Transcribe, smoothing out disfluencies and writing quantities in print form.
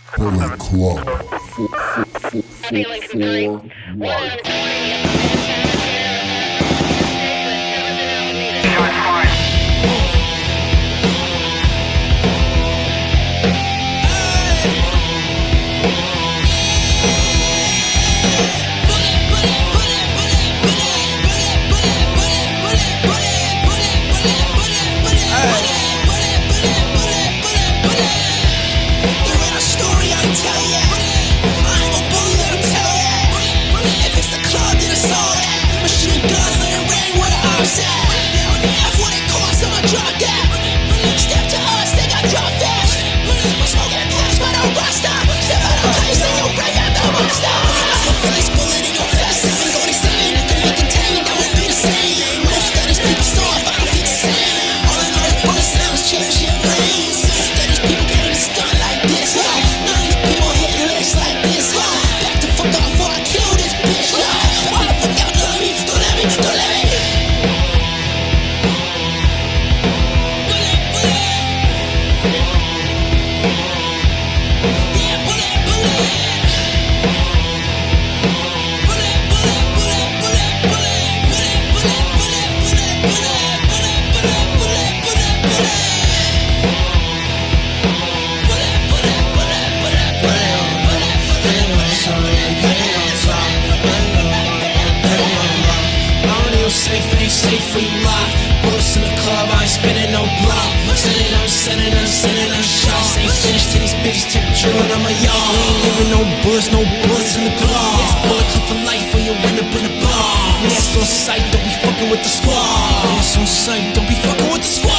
Bullet Club. Feeling complete. Safe for you lie. Bullets in the club, I ain't spinning no block. Sending them shots. Ain't finished till these bitches tip drilling on my yard. We ain't leaving no bullets in the club. It's bullet club for life or you end up in the bar. That's on sight, don't be fucking with the squad. That's on sight, don't be fucking with the squad.